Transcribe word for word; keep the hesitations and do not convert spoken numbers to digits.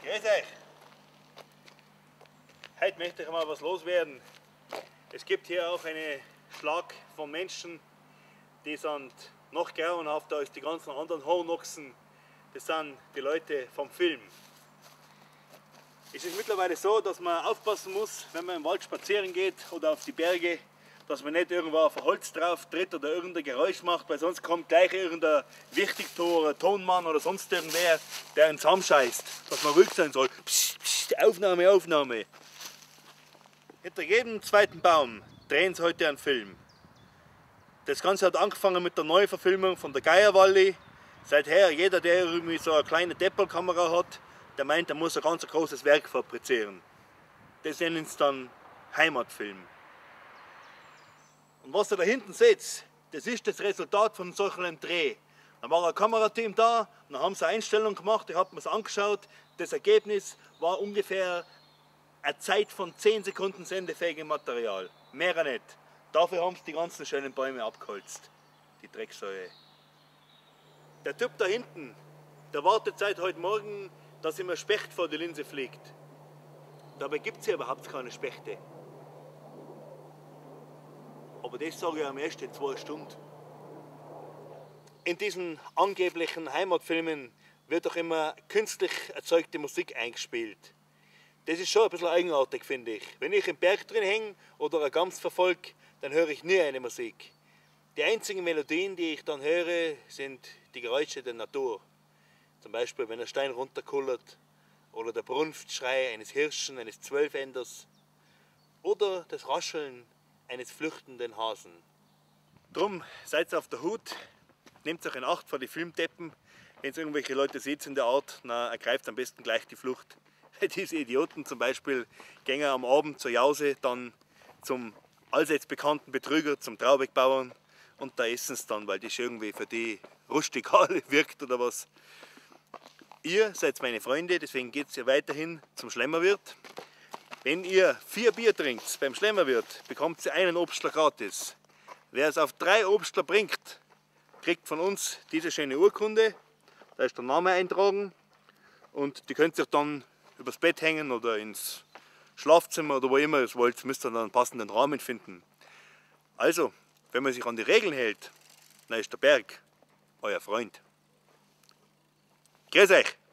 Grüß euch! Heute möchte ich mal was loswerden. Es gibt hier auch einen Schlag von Menschen, die sind noch grauenhafter als die ganzen anderen Hornochsen. Das sind die Leute vom Film. Es ist mittlerweile so, dass man aufpassen muss, wenn man im Wald spazieren geht oder auf die Berge, dass man nicht irgendwo auf ein Holz drauf tritt oder irgendein Geräusch macht, weil sonst kommt gleich irgendein Wichtigtuer oder Tonmann oder sonst irgendwer, der ins Ham scheißt, dass man ruhig sein soll. Psst, psst, Aufnahme, Aufnahme. Hinter jedem zweiten Baum drehen sie heute einen Film. Das Ganze hat angefangen mit der Neuverfilmung von der Geierwalli. Seither, jeder, der irgendwie so eine kleine Deppelkamera hat, der meint, er muss ein ganz großes Werk fabrizieren. Das nennen sie dann Heimatfilm. Und was ihr da hinten seht, das ist das Resultat von solch einem Dreh. Da war ein Kamerateam da, und dann haben sie eine Einstellung gemacht, ich habe mir es angeschaut. Das Ergebnis war ungefähr eine Zeit von zehn Sekunden sendefähigem Material. Mehr nicht. Dafür haben sie die ganzen schönen Bäume abgeholzt, die Drecksäue. Der Typ da hinten, der wartet seit heute Morgen, dass ihm ein Specht vor die Linse fliegt. Dabei gibt es hier überhaupt keine Spechte. Aber das sage ich am erst in zwei Stunden. In diesen angeblichen Heimatfilmen wird doch immer künstlich erzeugte Musik eingespielt. Das ist schon ein bisschen eigenartig, finde ich. Wenn ich im Berg drin hänge oder eine Gams verfolge, dann höre ich nie eine Musik. Die einzigen Melodien, die ich dann höre, sind die Geräusche der Natur. Zum Beispiel, wenn ein Stein runterkullert oder der Brunftschrei eines Hirschen, eines Zwölfenders oder das Rascheln eines flüchtenden Hasen. Drum seid auf der Hut, nehmt euch in Acht vor die Filmdeppen. Wenn ihr irgendwelche Leute seht in der Art, na, ergreift am besten gleich die Flucht. Diese Idioten zum Beispiel gehen am Abend zur Jause dann zum allseits bekannten Betrüger, zum Traubeckbauern, und da essen sie dann, weil das irgendwie für die rustikal wirkt oder was. Ihr seid meine Freunde, deswegen geht ihr weiterhin zum Schlemmerwirt. Wenn ihr vier Bier trinkt beim Schlemmerwirt, bekommt ihr einen Obstler gratis. Wer es auf drei Obstler bringt, kriegt von uns diese schöne Urkunde. Da ist der Name eintragen und die könnt ihr dann übers Bett hängen oder ins Schlafzimmer oder wo immer ihr es wollt, müsst ihr dann einen passenden Rahmen finden. Also, wenn man sich an die Regeln hält, dann ist der Berg euer Freund. Grüß euch!